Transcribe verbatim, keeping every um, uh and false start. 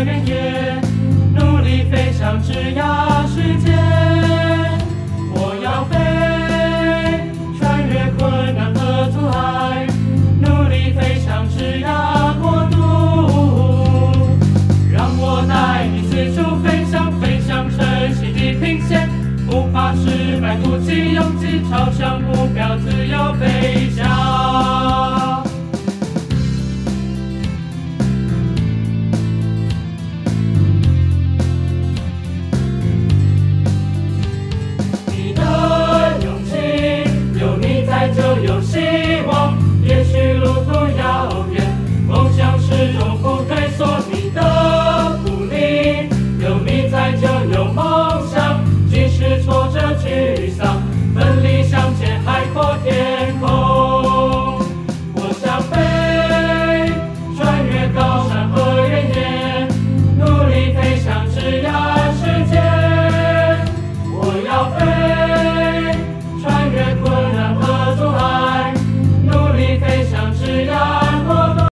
在原野，努力飞向枝桠世界。我要飞，穿越困难和阻碍，努力飞向枝桠国度。让我带你四处飞翔，飞向晨曦地平线，不怕失败，鼓起勇气朝向。